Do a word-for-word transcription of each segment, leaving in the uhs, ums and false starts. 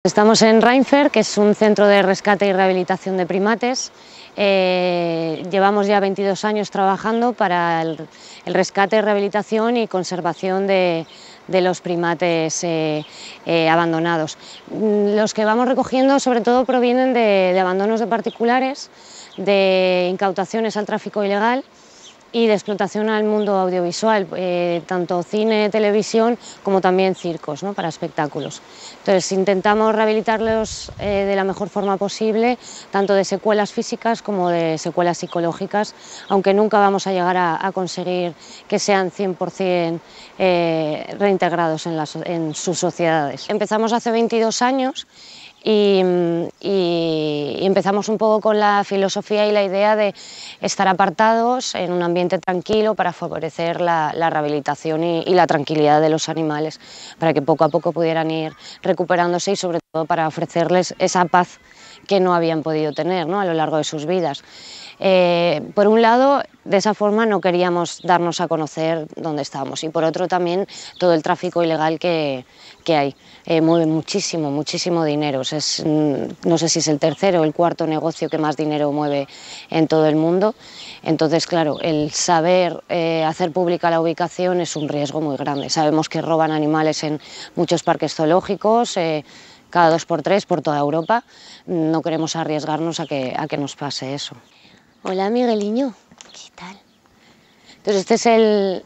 Estamos en Reinfer, que es un centro de rescate y rehabilitación de primates. Eh, llevamos ya veintidós años trabajando para el, el rescate, rehabilitación y conservación de, de los primates eh, eh, abandonados. Los que vamos recogiendo sobre todo provienen de, de abandonos de particulares, de incautaciones al tráfico ilegal y de explotación al mundo audiovisual, eh, tanto cine, televisión, como también circos, ¿no?, para espectáculos. Entonces intentamos rehabilitarlos eh, de la mejor forma posible, tanto de secuelas físicas como de secuelas psicológicas, aunque nunca vamos a llegar a, a conseguir que sean cien por cien eh, reintegrados en, las, en sus sociedades. Empezamos hace veintidós años Y, y, y empezamos un poco con la filosofía y la idea de estar apartados en un ambiente tranquilo para favorecer la, la rehabilitación y, y la tranquilidad de los animales, para que poco a poco pudieran ir recuperándose y sobre todo para ofrecerles esa paz que no habían podido tener, ¿no?, a lo largo de sus vidas. Eh, por un lado, de esa forma no queríamos darnos a conocer dónde estábamos, y por otro también todo el tráfico ilegal que, que hay. Eh, mueve muchísimo, muchísimo dinero. Es, no sé si es el tercer o el cuarto negocio que más dinero mueve en todo el mundo. Entonces, claro, el saber eh, hacer pública la ubicación es un riesgo muy grande. Sabemos que roban animales en muchos parques zoológicos, eh, cada dos por tres por toda Europa. No queremos arriesgarnos a que, a que nos pase eso. Hola, Migueliño, ¿qué tal? Entonces este es el,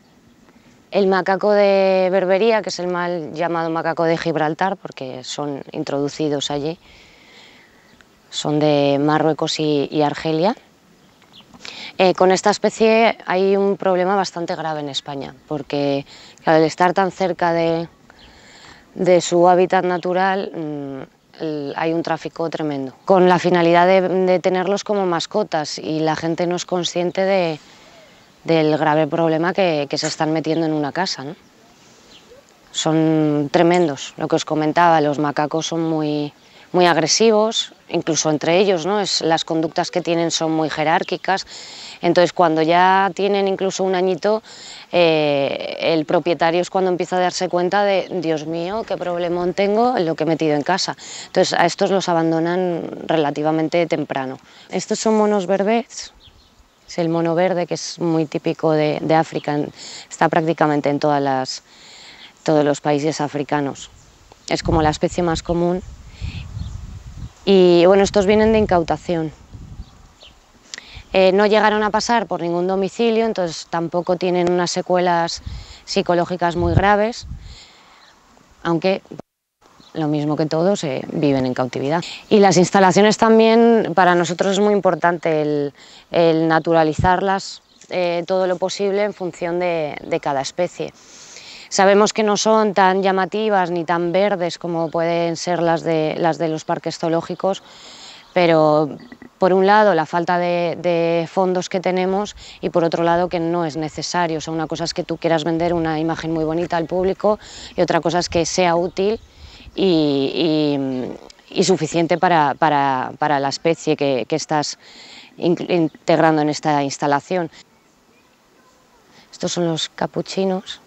el macaco de Berbería, que es el mal llamado macaco de Gibraltar, porque son introducidos allí. Son de Marruecos y, y Argelia. Eh, con esta especie hay un problema bastante grave en España, porque claro, al estar tan cerca de, de su hábitat natural, mmm, hay un tráfico tremendo, con la finalidad de, de tenerlos como mascotas, y la gente no es consciente de, del grave problema que, que se están metiendo en una casa, ¿no? Son tremendos, lo que os comentaba, los macacos son muy, muy agresivos, incluso entre ellos, ¿no? Es, las conductas que tienen son muy jerárquicas. Entonces, cuando ya tienen incluso un añito, eh, el propietario es cuando empieza a darse cuenta de, Dios mío, qué problemón tengo en lo que he metido en casa. Entonces, a estos los abandonan relativamente temprano. Estos son monos berbers, es el mono verde, que es muy típico de, de África, está prácticamente en todas las, todos los países africanos. Es como la especie más común. Y bueno, estos vienen de incautación. Eh, no llegaron a pasar por ningún domicilio, entonces tampoco tienen unas secuelas psicológicas muy graves, aunque lo mismo que todos eh, viven en cautividad. Y las instalaciones también, para nosotros es muy importante el, el naturalizarlas eh, todo lo posible en función de, de cada especie. Sabemos que no son tan llamativas ni tan verdes como pueden ser las de, las de los parques zoológicos, pero por un lado la falta de, de fondos que tenemos, y por otro lado que no es necesario. O sea, una cosa es que tú quieras vender una imagen muy bonita al público y otra cosa es que sea útil y, y, y suficiente para, para, para la especie que, que estás in, integrando en esta instalación. Estos son los capuchinos.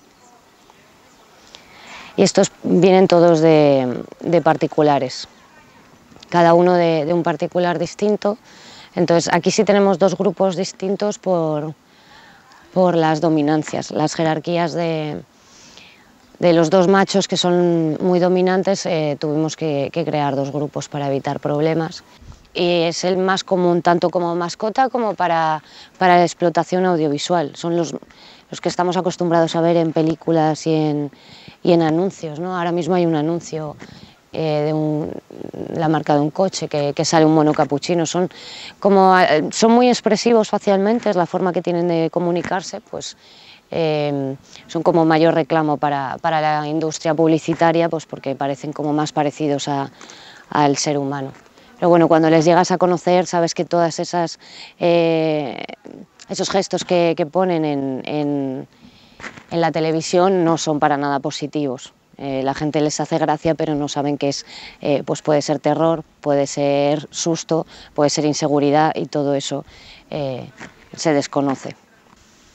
Y estos vienen todos de, de particulares, cada uno de, de un particular distinto. Entonces aquí sí tenemos dos grupos distintos por, por las dominancias, las jerarquías de, de los dos machos que son muy dominantes. Eh, tuvimos que, que crear dos grupos para evitar problemas. Y es el más común tanto como mascota como para, para la explotación audiovisual. Son los, los que estamos acostumbrados a ver en películas y en, y en anuncios, ¿no? Ahora mismo hay un anuncio eh, de un, la marca de un coche que, que sale un mono capuchino. Son, como, son muy expresivos facialmente, es la forma que tienen de comunicarse, pues eh, son como mayor reclamo para, para la industria publicitaria, pues porque parecen como más parecidos a, al ser humano. Pero bueno, cuando les llegas a conocer, sabes que todas esas eh, esos gestos que, que ponen en, en, en la televisión no son para nada positivos. Eh, la gente les hace gracia, pero no saben que es, eh, pues puede ser terror, puede ser susto, puede ser inseguridad, y todo eso eh, se desconoce.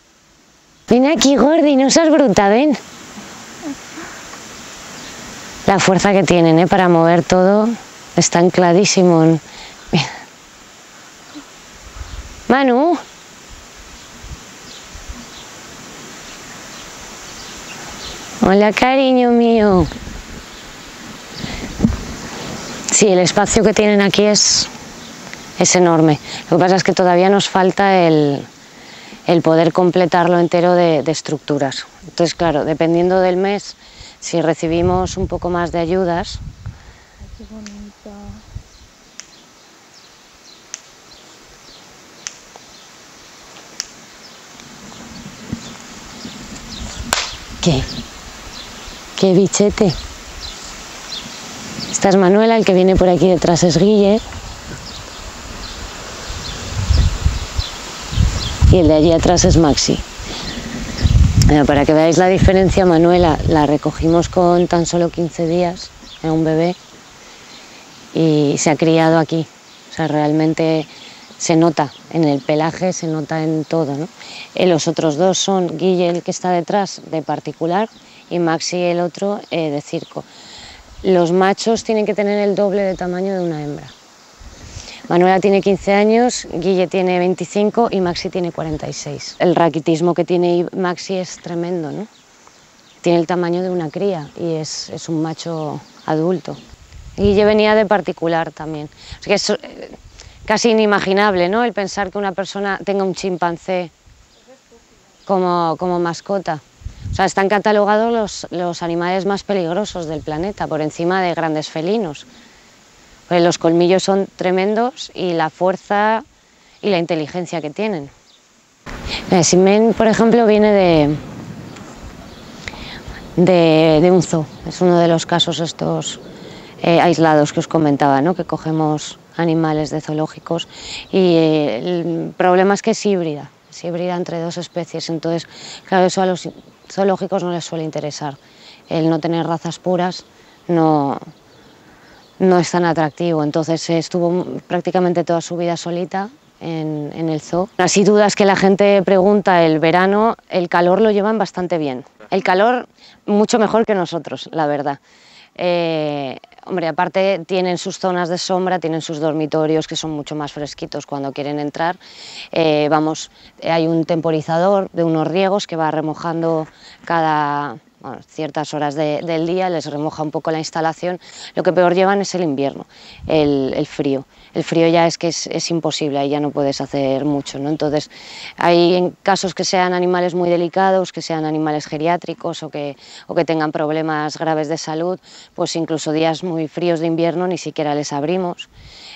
Ven aquí, Gordi, no seas bruta, ven. La La fuerza que tienen, ¿eh? Para mover todo está ancladísimo. Manu. Hola, cariño mío. Sí, el espacio que tienen aquí es, es enorme. Lo que pasa es que todavía nos falta el, el poder completarlo entero de, de estructuras. Entonces, claro, dependiendo del mes, si recibimos un poco más de ayudas... Ay, qué bonita. ¿Qué? ¿Qué bichete? Esta es Manuela, el que viene por aquí detrás es Guille. Y el de allí atrás es Maxi. Bueno, para que veáis la diferencia, Manuela la recogimos con tan solo quince días, era un bebé, y se ha criado aquí. O sea, realmente se nota en el pelaje, se nota en todo, ¿no? Eh, los otros dos son Guille, el que está detrás, de particular, y Maxi, el otro, eh, de circo. Los machos tienen que tener el doble de tamaño de una hembra. Manuela tiene quince años, Guille tiene veinticinco y Maxi tiene cuarenta y seis. El raquitismo que tiene Maxi es tremendo, ¿no? Tiene el tamaño de una cría y es, es un macho adulto. Guille venía de particular también. O sea que es eh, casi inimaginable, ¿no? El pensar que una persona tenga un chimpancé como, como mascota. O sea, están catalogados los, los animales más peligrosos del planeta, por encima de grandes felinos. Pues los colmillos son tremendos y la fuerza y la inteligencia que tienen. El Simen, por ejemplo, viene de, de, de un zoo. Es uno de los casos estos eh, aislados que os comentaba, ¿no? Que cogemos animales de zoológicos y eh, el problema es que es híbrida, es híbrida entre dos especies. Entonces, claro, eso a los zoológicos no les suele interesar. El no tener razas puras no... no es tan atractivo, entonces estuvo prácticamente toda su vida solita en, en el zoo. Así dudas que la gente pregunta, el verano, el calor lo llevan bastante bien. El calor mucho mejor que nosotros, la verdad. Eh, hombre, aparte tienen sus zonas de sombra, tienen sus dormitorios que son mucho más fresquitos cuando quieren entrar. Eh, vamos, hay un temporizador de unos riegos que va remojando cada... Bueno, ciertas horas de, del día, les remoja un poco la instalación. Lo que peor llevan es el invierno, el, el frío. El frío ya es que es, es imposible, ahí ya no puedes hacer mucho, ¿no? Entonces, hay en casos que sean animales muy delicados, que sean animales geriátricos o que, o que tengan problemas graves de salud, pues incluso días muy fríos de invierno ni siquiera les abrimos.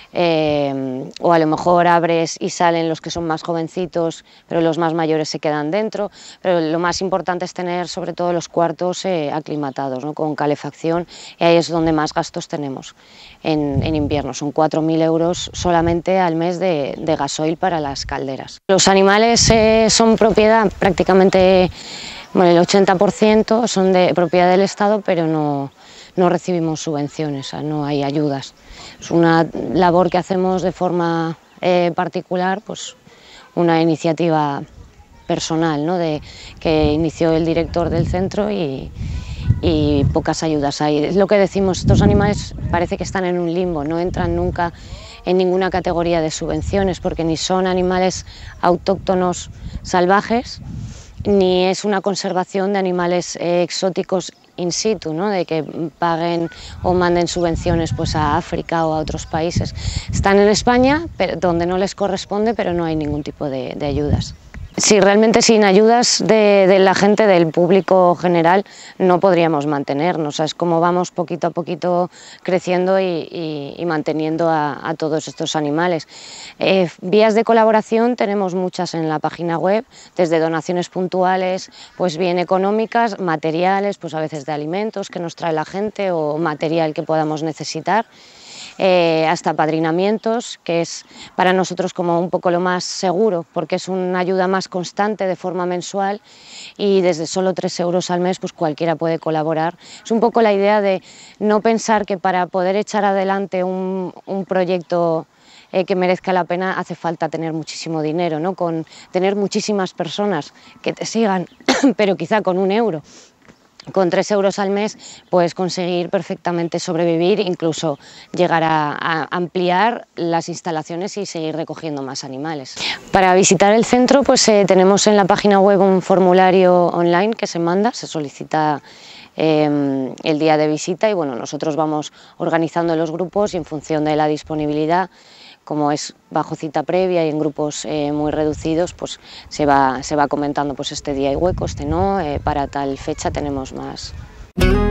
Eh, o a lo mejor abres y salen los que son más jovencitos, pero los más mayores se quedan dentro. Pero lo más importante es tener sobre todo los cuartos eh, aclimatados, ¿no? Con calefacción, y ahí es donde más gastos tenemos en, en invierno. Son cuatro mil euros solamente al mes de, de gasoil para las calderas. Los animales eh, son propiedad prácticamente, bueno, el ochenta por ciento son de propiedad del Estado, pero no, no recibimos subvenciones, o sea, no hay ayudas. Es una labor que hacemos de forma eh, particular, pues una iniciativa personal, ¿no? De, que inició el director del centro y, y pocas ayudas hay. Es lo que decimos, estos animales parece que están en un limbo, no entran nunca en ninguna categoría de subvenciones porque ni son animales autóctonos salvajes, ni es una conservación de animales eh, exóticos in situ, ¿no? De que paguen o manden subvenciones pues, a África o a otros países. Están en España, pero, donde no les corresponde, pero no hay ningún tipo de, de ayudas. Sí, realmente sin ayudas de, de la gente, del público general, no podríamos mantenernos. O sea, es como vamos poquito a poquito creciendo y, y, y manteniendo a, a todos estos animales. Eh, vías de colaboración tenemos muchas en la página web, desde donaciones puntuales, pues bien económicas, materiales, pues a veces de alimentos que nos trae la gente o material que podamos necesitar. Eh, hasta apadrinamientos, que es para nosotros como un poco lo más seguro, porque es una ayuda más constante de forma mensual y desde solo tres euros al mes pues cualquiera puede colaborar. Es un poco la idea de no pensar que para poder echar adelante un, un proyecto eh, que merezca la pena hace falta tener muchísimo dinero, ¿no? Con tener muchísimas personas que te sigan, pero quizá con un euro con tres euros al mes puedes conseguir perfectamente sobrevivir, incluso llegar a, a ampliar las instalaciones y seguir recogiendo más animales. Para visitar el centro pues eh, tenemos en la página web un formulario online que se manda, se solicita eh, el día de visita y bueno, nosotros vamos organizando los grupos y en función de la disponibilidad, como es bajo cita previa y en grupos eh, muy reducidos, pues se va, se va comentando pues este día hay hueco, este no, eh, para tal fecha tenemos más.